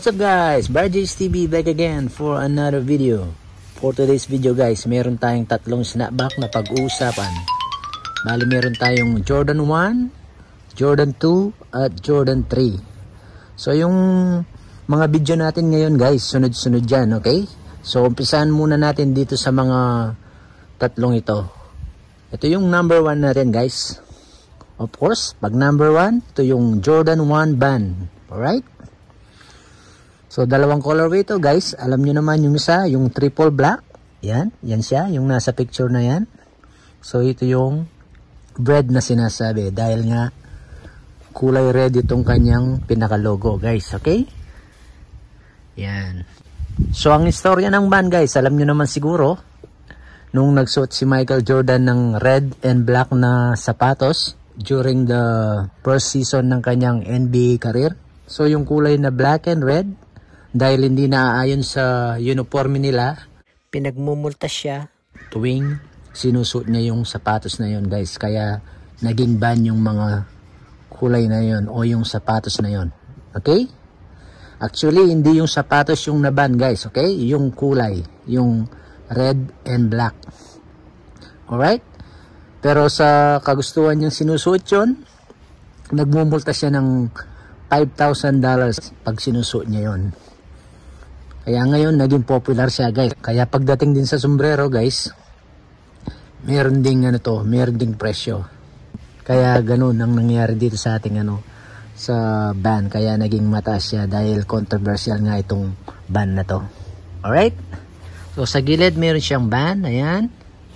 What's up guys, Barjis TV back again for another video. For today's video guys, meron tayong tatlong snapback na pag-uusapan. Bali meron tayong Jordan 1, Jordan 2 at Jordan 3. So yung mga video natin ngayon guys, sunod-sunod yan, okay? So umpisahan muna natin dito sa mga tatlong ito. Ito yung number 1 natin guys. Of course, pag number 1, ito yung Jordan 1 band. Alright? So, dalawang colorway ito guys. Alam nyo naman yung isa, yung triple black. Yan, yan siya, yung nasa picture na yan. So, ito yung bread na sinasabi. Dahil nga, kulay red itong kanyang pinaka-logo guys. Okay? Yan. So, ang istorya ng band guys, alam nyo naman siguro, nung nagsuot si Michael Jordan ng red and black na sapatos during the first season ng kanyang NBA career. So, yung kulay na black and red, dahil hindi naaayon sa uniforme nila, pinagmumulta siya tuwing sinusuot niya yung sapatos na yun guys. Kaya naging ban yung mga kulay na yun o yung sapatos na yun. Okay? Actually, hindi yung sapatos yung naban guys. Okay? Yung kulay. Yung red and black. Alright? Pero sa kagustuhan niyang sinusuot yun, nagmumulta siya ng $5,000 pag sinusuot niya yun. Kaya ngayon, naging popular siya guys. Kaya pagdating din sa sombrero guys, meron ding meron ding presyo. Kaya ganun ang nangyari dito sa ating sa ban. Kaya naging mataas siya dahil controversial nga itong ban na to. Alright? So sa gilid meron siyang ban. Ayan.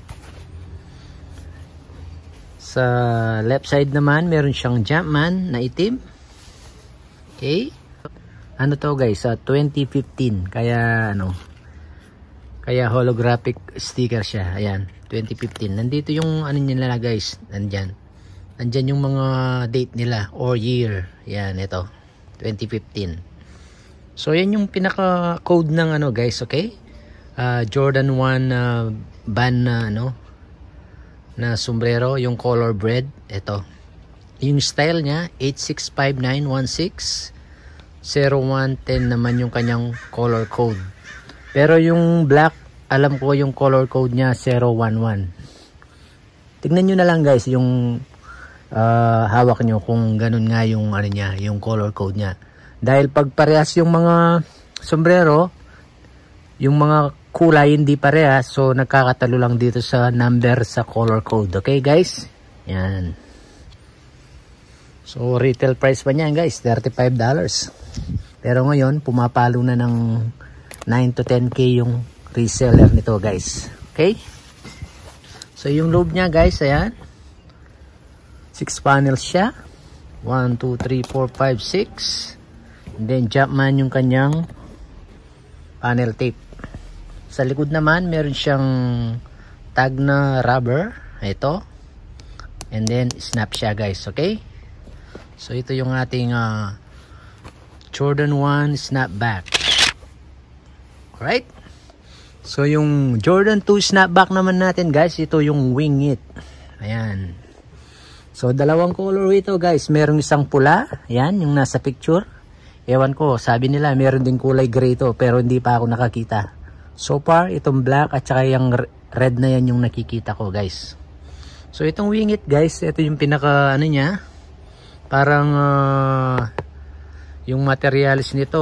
Sa left side naman, meron siyang Jumpman na itim. Okay? Ano to guys, 2015, kaya kaya holographic sticker siya. Ayan, 2015. Nandito yung nila guys, nandyan yung mga date nila or year. Ayan, ito 2015. So yan yung pinaka code ng guys, okay? Jordan 1 band na na sombrero, yung color bread. Ito yung style niya, 865916 0110 naman yung kanyang color code. Pero yung black, alam ko yung color code niya 011. Tignan nyo na lang guys yung hawak nyo kung ganun nga yung niya, yung color code niya. Dahil pag parehas yung mga sombrero, yung mga kulay hindi parehas, so nagkakatalo lang dito sa number sa color code. Okay guys? Yan. So retail price pa niyan guys, $35. Pero ngayon, pumapalo na ng 9 to 10k yung reseller nito guys. Okay? So yung loob niya guys, ayan. 6 panels siya. 1, 2, 3, 4, 5, 6. And then Jumpman yung kanyang panel tape. Sa likod naman, meron siyang tag na rubber. Ito. And then snap siya guys. Okay? So ito yung ating Jordan 1 snapback. Alright? So yung Jordan 2 snapback naman natin guys, ito yung wing it. Ayan. So dalawang color ito guys. Merong isang pula. Ayan, yung nasa picture. Ewan ko, sabi nila meron din kulay gray ito, pero hindi pa ako nakakita. So far, itong black at saka yung red na yan yung nakikita ko guys. So itong wing it guys, ito yung pinaka niya. Parang yung materials nito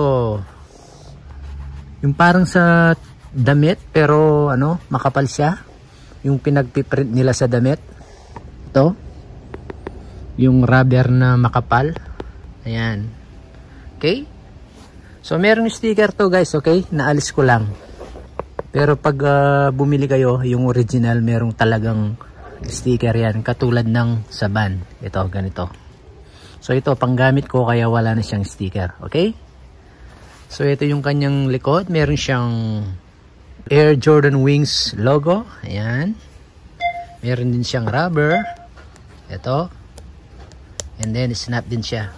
yung parang sa damit pero makapal siya. Yung pinagpiprint nila sa damit. Ito. Yung rubber na makapal. Ayan. Okay? So merong sticker to guys, okay? Naalis ko lang. Pero pag bumili kayo, yung original merong talagang sticker yan. Katulad ng sa ban. Ito, ganito. So ito panggamit ko kaya wala na siyang sticker. Okay? So ito yung kanyang likod. Meron siyang Air Jordan Wings logo. Ayan. Meron din siyang rubber. Ito. And then snap din siya.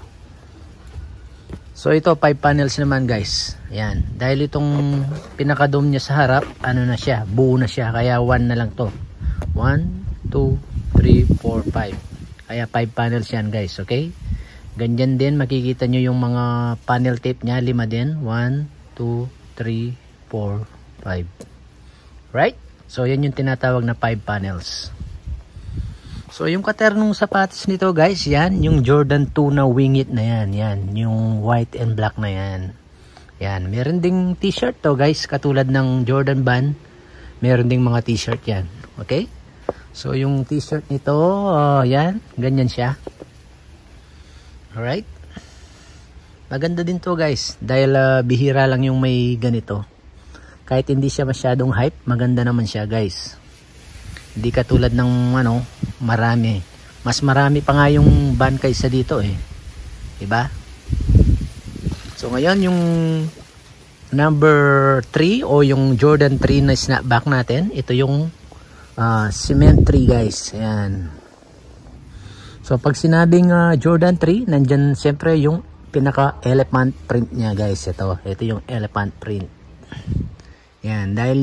So ito 5 panels naman guys. Ayan. Dahil itong pinaka-dome niya sa harap, na siya. Buo na siya. Kaya 1 na lang to. 1, 2, 3, 4, 5. Kaya 5 panels yan guys. Okay? Ganyan din, makikita nyo yung mga panel tape nya, 5 din. 1, 2, 3, 4, 5. Right? So, yan yung tinatawag na 5 panels. So, yung katernong sapatos nito guys, yan, yung Jordan 2 na wingit na yan. Yan, yung white and black na yan. Yan, meron ding t-shirt to guys, katulad ng Jordan band. Meron ding mga t-shirt yan. Okay? So, yung t-shirt nito, yan, ganyan siya. Alright? Maganda din to guys, dahil bihira lang yung may ganito. Kahit hindi siya masyadong hype, maganda naman siya guys. Hindi katulad ng ano, marami. Mas marami pa nga yung band kaysa dito eh. Diba? So ngayon yung number 3 o yung Jordan 3 na snapback natin, ito yung cement 3 guys. Ayan. So pag sinabing Jordan 3, nandyan siyempre yung pinaka elephant print niya guys. Ito yung elephant print. Yan, dahil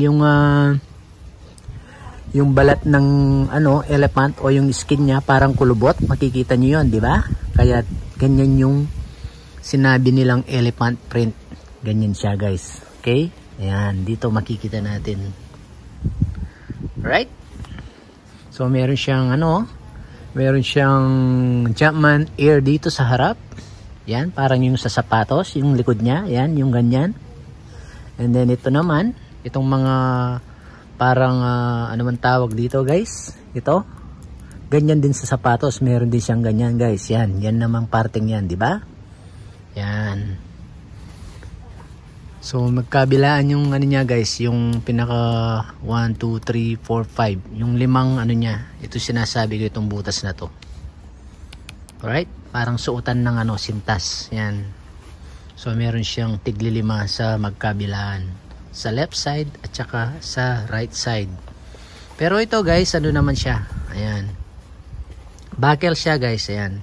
yung balat ng ano, elephant o yung skin niya parang kulubot, makikita niyo 'yon, di ba? Kaya ganyan yung sinabi nilang elephant print. Ganyan siya guys. Okay? Ayan, dito makikita natin. Right? So meron siyang ano, meron siyang Jumpman Air dito sa harap. Yan, parang yung sa sapatos, yung likod niya, yan, yung ganyan. And then ito naman, itong mga parang ano man tawag dito guys, ito. Ganyan din sa sapatos, meron din siyang ganyan guys. Yan, yan namang parting yan, di ba? Yan. So magkabilaan yung ano niya guys, yung pinaka 1, 2, 3, 4, 5. Yung limang ano niya, ito sinasabi ko itong butas na to. Alright? Parang suotan ng ano, sintas. Yan. So meron siyang tigli 5 sa magkabilaan. Sa left side at saka sa right side. Pero ito guys, ano naman siya? Ayan. Buckle siya guys, ayan.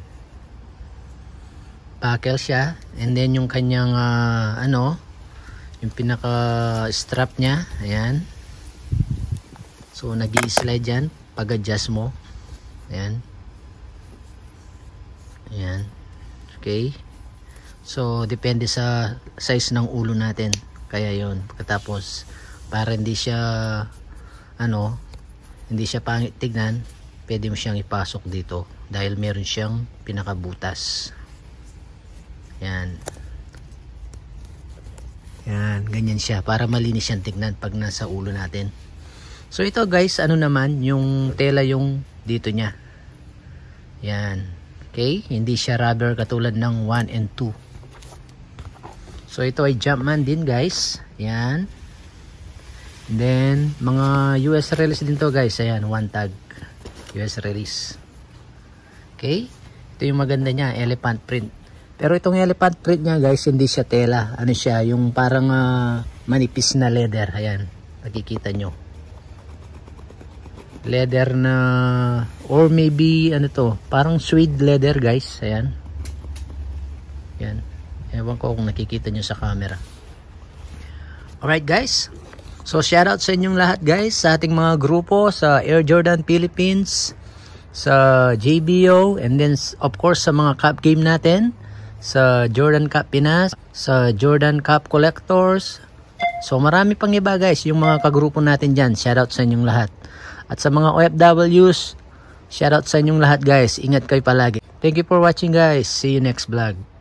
Buckle siya. And then yung kanyang ano, yung pinaka strap niya, ayan. So nag-i-slide yan pag adjust mo. Ayan. Ayan. Okay. So depende sa size ng ulo natin. Kaya yon. Pagkatapos para hindi siya ano, hindi siya pangit tignan, pwede mo siyang ipasok dito dahil meron siyang pinakabutas. Yan. Yan, ganyan siya para malinis siyang tignan pag nasa ulo natin. So ito guys, ano naman yung tela yung dito niya. Yan. Okay, hindi siya rubber katulad ng 1 and 2. So ito ay Jumpman din guys. Yan. And then mga US release din to guys. Ayan, one tag US release. Okay, ito yung maganda niya, elephant print. Pero itong elephant print niya guys, hindi siya tela. Ano siya, yung parang manipis na leather. Ayan, nakikita nyo. Leather na, or maybe ano to, parang suede leather guys. Ayan. Ayan. Ewan ko kung nakikita nyo sa camera. Alright guys. So shoutout sa inyong lahat guys, sa ating mga grupo, sa Air Jordan Philippines, sa JBO, and then of course sa mga cup game natin, sa Jordan Cup Pinas, sa Jordan Cup Collectors. So marami pang iba guys, yung mga kagrupo natin dyan. Shoutout sa inyong lahat. At sa mga OFWs, shoutout sa inyong lahat guys. Ingat kayo palagi. Thank you for watching guys. See you next vlog.